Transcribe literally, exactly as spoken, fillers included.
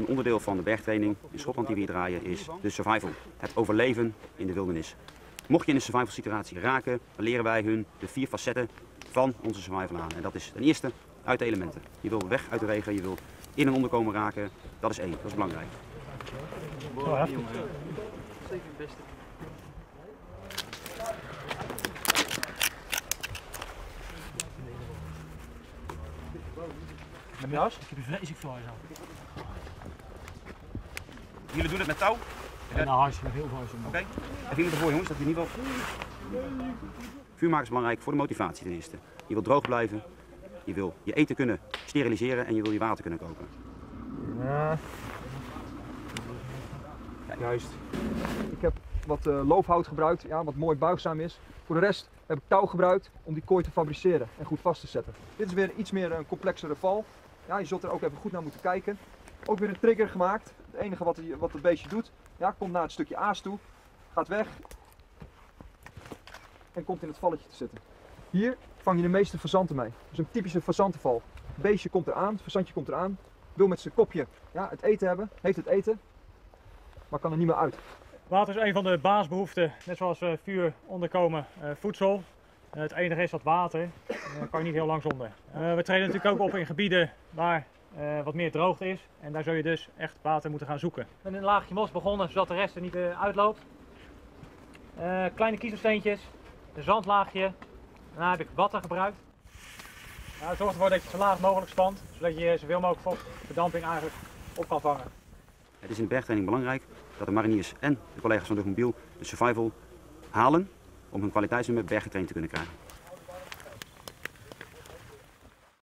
onderdeel van de bergtraining in Schotland die we hier draaien is de survival. Het overleven in de wildernis. Mocht je in een survival situatie raken, dan leren wij hun de vier facetten van onze survival aan. En dat is ten eerste uit de elementen. Je wil weg uit de regen, je wil in een onderkomen raken. Dat is één, dat is belangrijk. Oh, zeker het beste. Met jas? Ik heb er vreselijk veel aan. Jullie doen het met touw? En een huis, met heel veel huis. Oké. Okay. En jullie ervoor jongens, dat je in ieder geval... Vuur maken is belangrijk voor de motivatie ten eerste. Je wil droog blijven, je wil je eten kunnen steriliseren en je wil je water kunnen koken. Ja. Ja, juist. Ik heb wat uh, loofhout gebruikt, ja, wat mooi buigzaam is. Voor de rest heb ik touw gebruikt om die kooi te fabriceren en goed vast te zetten. Dit is weer iets meer een complexere val. Ja, je zult er ook even goed naar moeten kijken. Ook weer een trigger gemaakt. Het enige wat, wat het beestje doet, ja, komt naar het stukje aas toe, gaat weg en komt in het valletje te zitten. Hier vang je de meeste fazanten mee. Dus een typische fazantenval. Het beestje komt eraan, het fazantje komt eraan, wil met zijn kopje ja, het eten hebben, heeft het eten, maar kan er niet meer uit. Water is een van de basisbehoeften, net zoals uh, vuur, onderkomen, uh, voedsel. Uh, het enige is dat water, daar kan je niet heel lang zonder. Uh, we treden natuurlijk ook op in gebieden waar uh, wat meer droogte is en daar zul je dus echt water moeten gaan zoeken. Ik ben in een laagje mos begonnen, zodat de rest er niet uh, uitloopt. Uh, kleine kiezelsteentjes, een zandlaagje, daarna heb ik water gebruikt. Nou, zorg ervoor dat je het zo laag mogelijk spant, zodat je zoveel mogelijk vochtverdamping eigenlijk op kan vangen. Het is in de bergtraining belangrijk dat de mariniers en de collega's van Luchtmobiel de survival halen om hun kwaliteitsnummer berggetraind te kunnen krijgen.